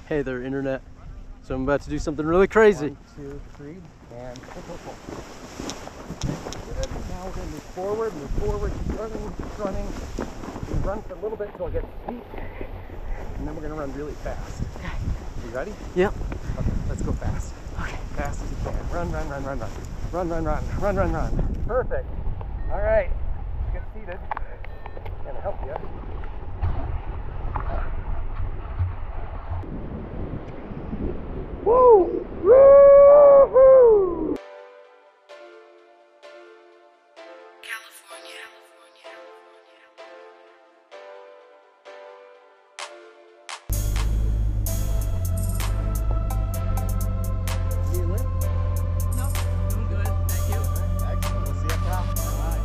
Hey there, internet. So I'm about to do something really crazy. 1, 2, 3, and pull. Good. Now we're going to move forward, keep running. We're going to run for a little bit until I get feet, and then we're going to run really fast. Okay. You ready? Yep. Okay, let's go fast. Okay. Fast as you can. Run. Run. Perfect. All right. Get seated. I'm going to help you. Woo! Woo-hoo! California. You lit? No, doing good. Thank you. Excellent. We'll see you up top. All right.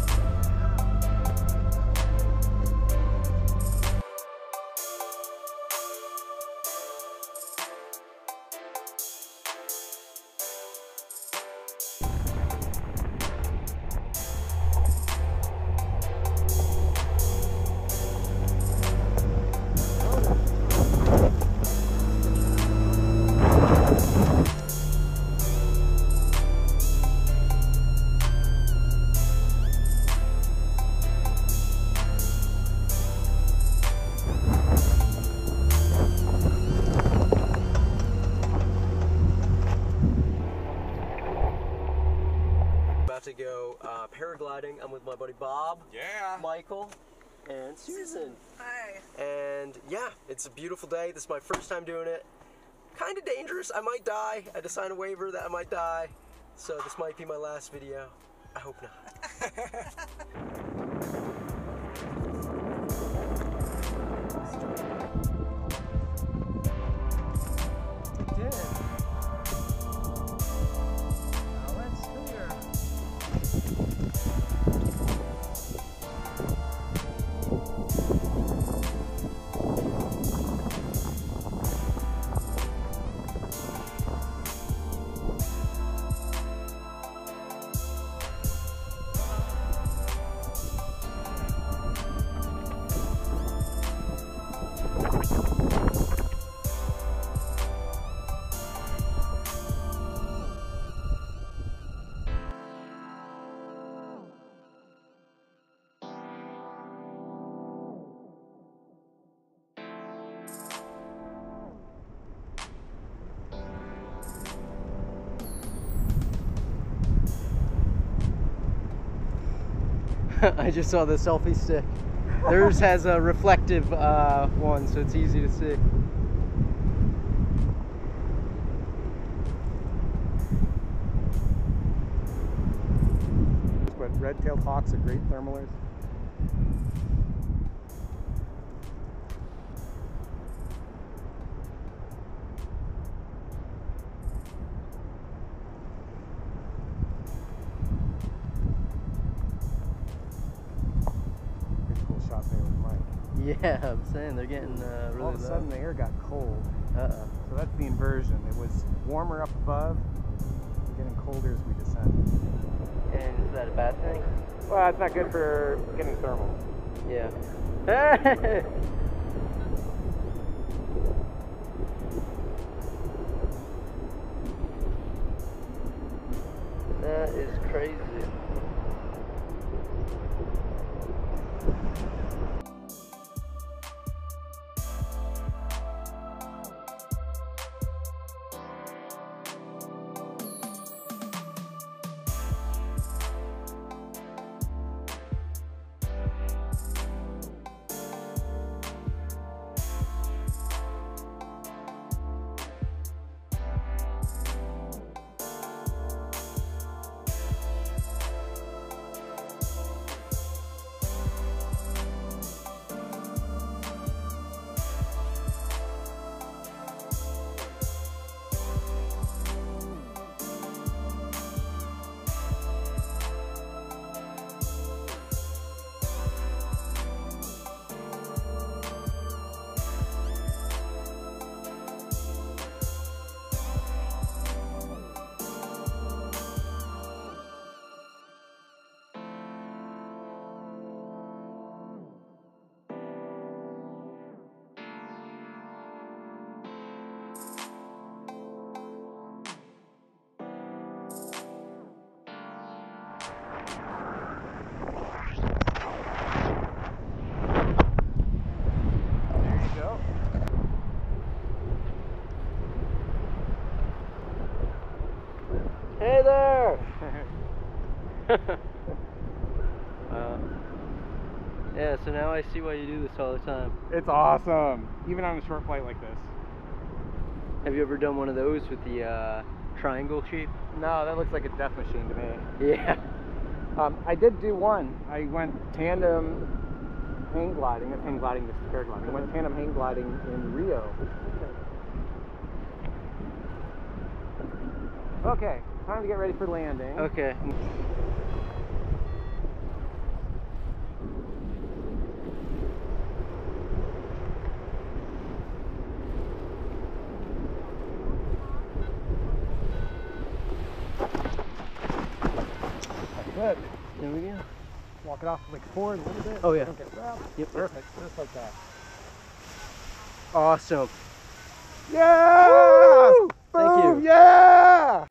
About to go paragliding. I'm with my buddy Bob, Michael, and Susan. Hi. And yeah, it's a beautiful day. This is my first time doing it. Kind of dangerous. I might die. I had to sign a waiver that I might die. So this might be my last video. I hope not. I just saw the selfie stick. Theirs has a reflective one, so it's easy to see. But red-tailed hawks are great thermalers. Shot there with Mike. Yeah, I'm saying they're getting really All of a sudden the air got cold. Uh-oh. So that's the inversion. It was warmer up above, getting colder as we descend. And is that a bad thing? Well, it's not good for getting thermal. Yeah. That is crazy. I see why you do this all the time. It's awesome, even on a short flight like this. Have you ever done one of those with the triangle shape? No, that looks like a death machine to me. Yeah. I did do one. I went tandem hang gliding. Not hang gliding, this is paragliding. I went tandem hang gliding in Rio. Okay, time to get ready for landing. Okay. Good. There we go. Walk it off like forward a little bit. Oh, yeah. Don't get wrapped. Yep. Perfect. Just like that. Awesome. Yeah! Woo! Thank Boom! you. Yeah!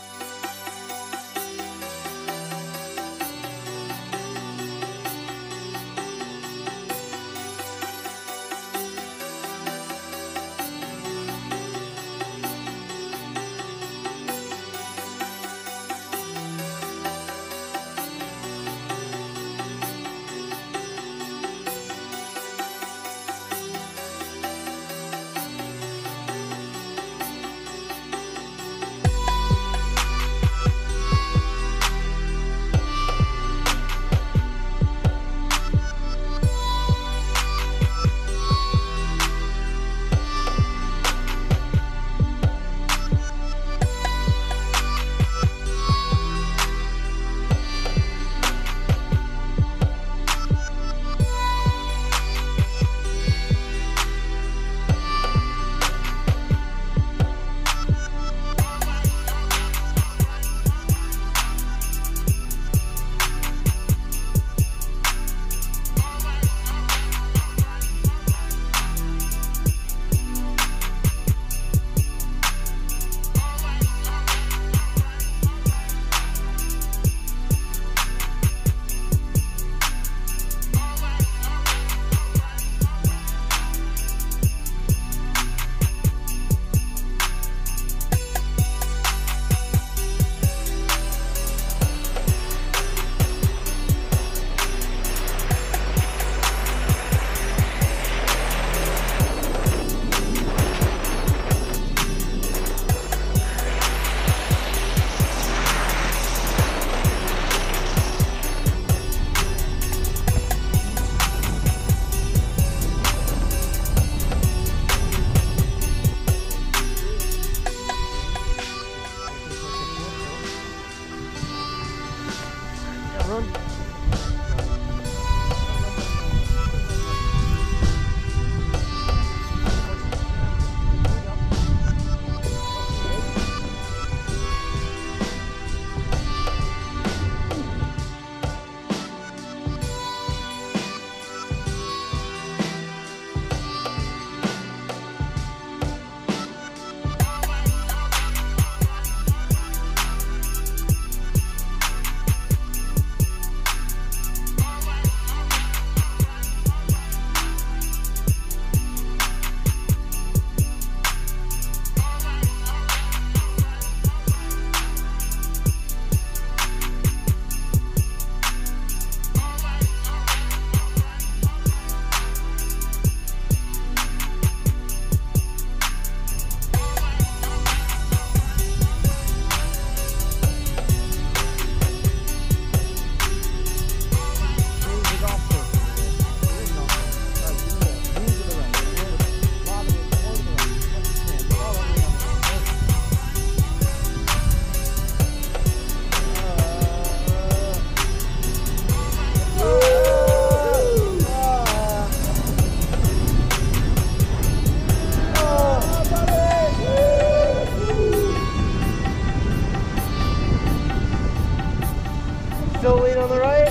Still lean on the right?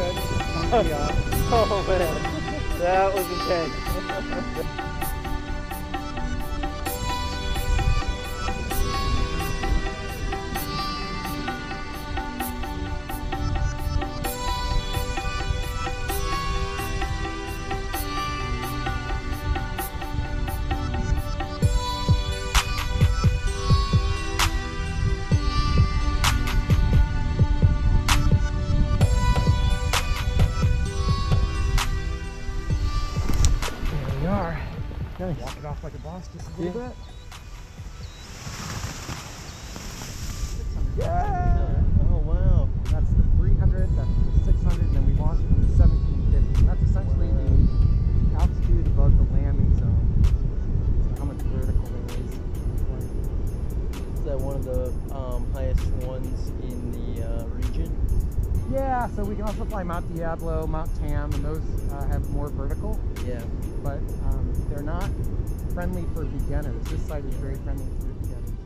Yeah. Oh man, that was intense. are. Nice. Walk it off like a boss just a little bit. Yeah! Oh wow. That's the 300, that's the 600, and then we launched from the 1750. And that's essentially the altitude above the landing zone. So how much vertical there is. Is that one of the highest ones in the region? Yeah, so we can also fly Mount Diablo, Mount Tam, and those have more vertical, Yeah. but they're not friendly for beginners. This site is very friendly for beginners.